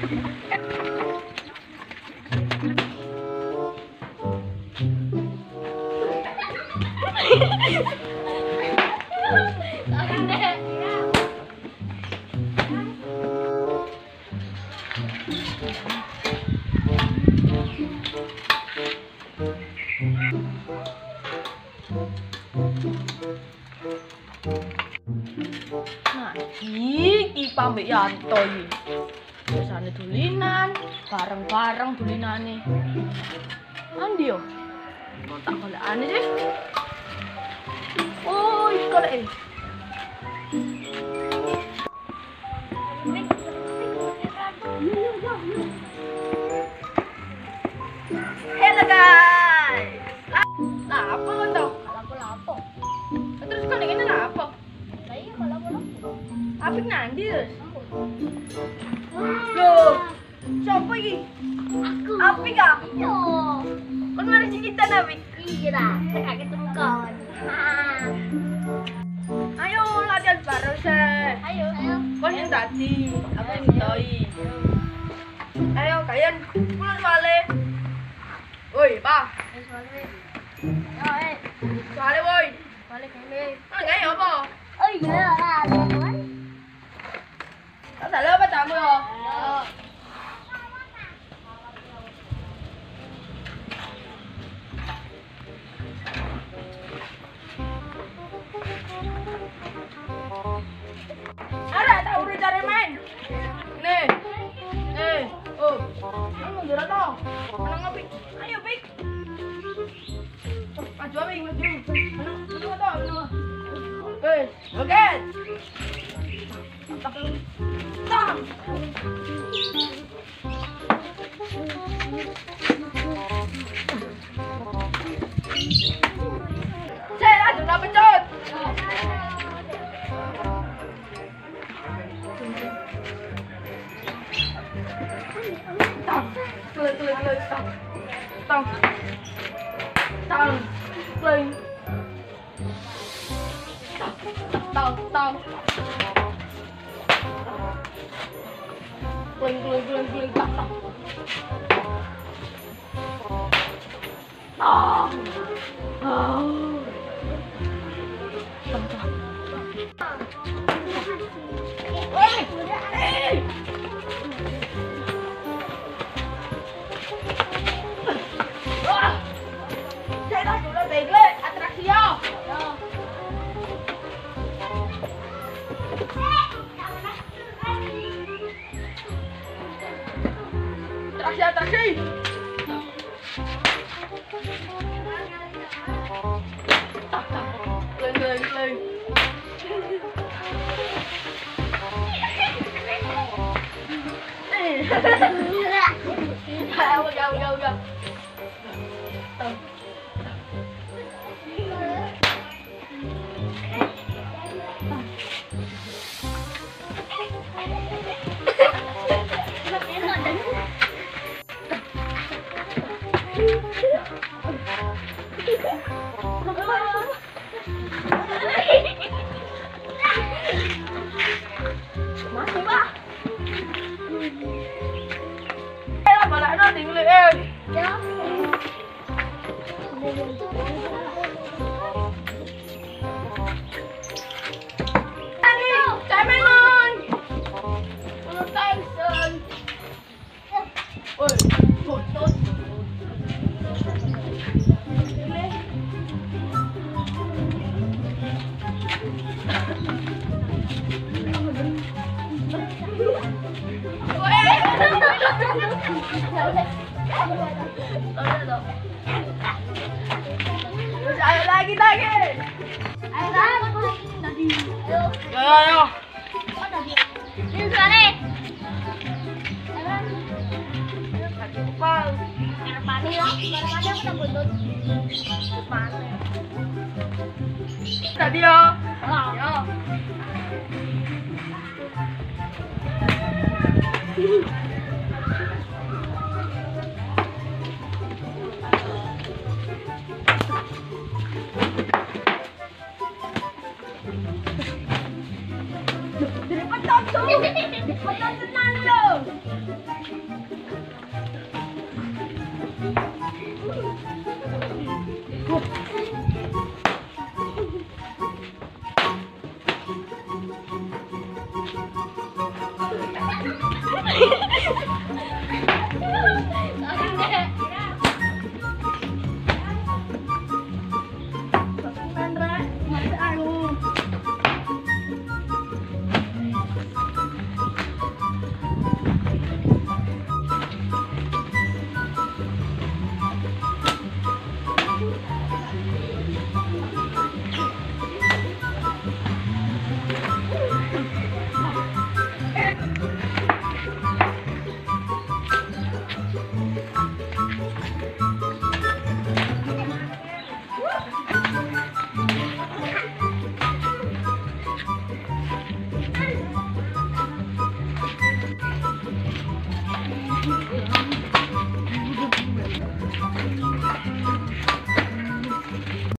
Nah, iki pambek Yanto iki. Biasane dulinan, bareng-bareng dulinane. Andi yo. Kok tak golekane sih? Oh, iki golek. Hello guys. Lah apa to? Lapo-lapo. Terus kok ngene lah apa? Lah iya lapo-lapo. Apik nanti terus. Loh, siapa iki? Aku. Apik ah? Iya. Kon mari cerita Apik. Iya lah, kaget tukon. Ayo latihan bareng sih. Ayo. Kon yang tadi, aku yang ngitoi. Ayo kalian pulang balik. Woi, Pak. Ayo, Balik woi. balik ini. Enggak ya apa? Oh iya lah, teman. Tak salah apa tamu yo? Ada tak udah cari main? Nih. Oh. Kamu gerak toh. Mana ngopi? Ayo, Pik. Maju apa ini? Maju. Mana toh? Oke. Tang. Saya langsung nak pecut. Tang. Kling. Tang. Tang. Kling. Tang. Kling. Tang. Saya dah sudah bego atraksi yo. Atraksi. Kling. Udah. Masih Pak. Balakno tinggal Ya. Cemenon. Tyson. Oi, foto. Terus ayo lagi. Ayo. Ini sekali. Bang. Pani ya, barang-barang aku tak buntut. Mana? Tadi yo. Yo. Jadi pecat tuh. Betul tenan lho.